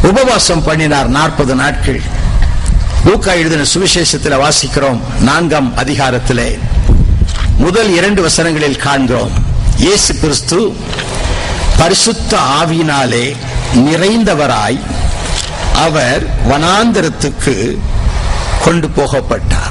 உபவாசம் பண்ணினார் 40 நாட்கள். லூக்கா எழுதின சுவிசேஷத்தில் வாசிக்கிறோம் 4ஆம் அதிகாரத்திலே முதல் 2 வசனங்களில் காண்கிறோம். இயேசு கிறிஸ்து பரிசுத்த ஆவியினாலே நிறைந்தவராய் அவர் வனாந்தரத்துக்கு கொண்டு போகப்பட்டார்.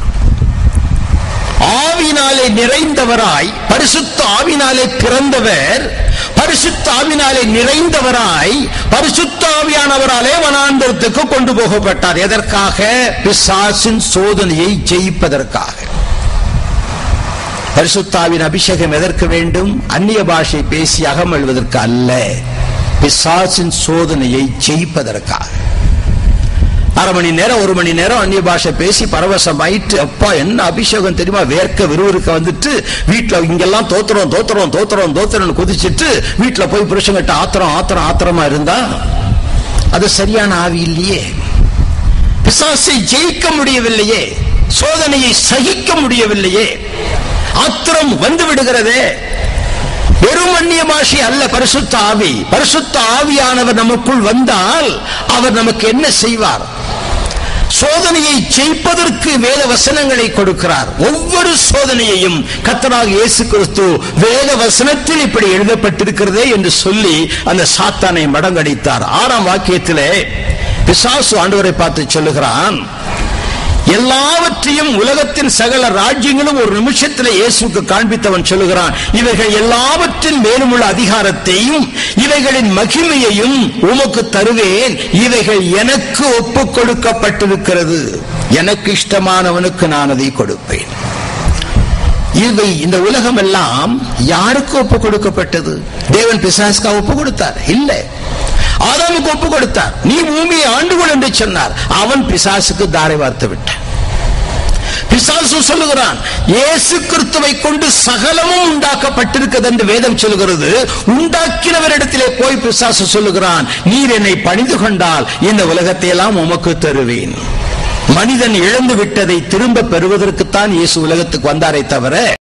ஆவியினாலே நிறைந்தவராய், பரிசுத்த ஆவியினாலே பிறந்தவர், பரிசுத்த ஆவியினாலே நிறைந்தவராய், பரிசுத்த ஆவியானவராலே வனாந்தரத்துக்கு கொண்டு போகப்பட்டார். எதற்காக? பிசாசின் சோதனையை ஜெயிப்பதற்காக. பரிசுத்த ஆவியின் அபிஷேகம் எதற்கு வேண்டும்? அந்நிய பாஷை பேசி அகம் எழுவதற்கு அல்ல, பிசாசின் சோதனையை ஜெயிப்பதற்காக. அரை மணி நேரம் 1 மணி நேரம் அந்நிய பாஷை பேசி பரவசமாயிட்டு, அப்பா என்ன அபிஷேகம் தெரியுமா, வேர்க்க விறுவிறுக்க வந்துட்டு வீட்டுல இங்கெல்லாம் தோத்துறோம் தோத்துறோம் தோத்துறோம் தோத்துறோம் குதிச்சிட்டு வீட்டுல போய் புருஷங்கிட்ட ஆத்திரமா இருந்தா அது சரியான ஆவி இல்லையே. பிசாசை ஜெயிக்க முடியவில்லையே, சோதனையை சகிக்க முடியவில்லையே, ஆத்திரம் வந்து விடுகிறதே. வெறும் அந்நிய பாஷை அல்ல, பரிசுத்த ஆவி. பரிசுத்த ஆவியானவர் நமக்குள் வந்தால் அவர் நமக்கு என்ன செய்வார்? சோதனையை ஜெயிப்பதற்கு வேத வசனங்களை கொடுக்கிறார். ஒவ்வொரு சோதனையையும் கர்த்தராகிய இயேசு கிறிஸ்து வேத வசனத்தில் இப்படி எழுதப்பட்டிருக்கிறதே என்று சொல்லி அந்த சாத்தானை மடங்கடித்தார். 6ஆம் வாக்கியத்திலே பிசாசு ஆண்டவரை பார்த்து சொல்லுகிறான், எல்லாவற்றையும் உலகத்தின் சகல ராஜ்யங்களும் ஒரு நிமிஷத்தில் இயேசுக்கு காண்பித்தவன் சொல்லுகிறான், இவைகள் எல்லாவற்றின் மேலும் உள்ள அதிகாரத்தையும் இவைகளின் மகிமையையும் உமக்கு தருவேன், இவைகள் எனக்கு ஒப்புக் கொடுக்கப்பட்டிருக்கிறது, எனக்கு இஷ்டமானவனுக்கு நான் அதை கொடுப்பேன். இவை இந்த உலகம் எல்லாம் யாருக்கு ஒப்பு கொடுக்கப்பட்டது? தேவன் பிசாசுக்கு ஒப்பு கொடுத்தார்? இல்லை, ஆதாமுக்கு ஒப்பு கொடுத்தார். நீ பூமியை ஆண்டுகொள் என்று சொன்னார். அவன் பிசாசுக்கு தாரை வார்த்து விட்டான். பிசாசு சொல்லுகிறான், இயேசு கிறிஸ்துவை கொண்டு சகலமும் உண்டாக்கப்பட்டிருக்கிறது என்று வேதம் சொல்லுகிறது. உண்டாக்கினவரிடத்திலே போய் பிசாசு சொல்லுகிறான், நீர் என்னை பணிந்து கொண்டால் இந்த உலகத்தை எல்லாம் உமக்கு தருவேன். மனிதன் இழந்து விட்டதை திரும்ப பெறுவதற்குத்தான் இயேசு உலகத்துக்கு வந்தாரே தவிர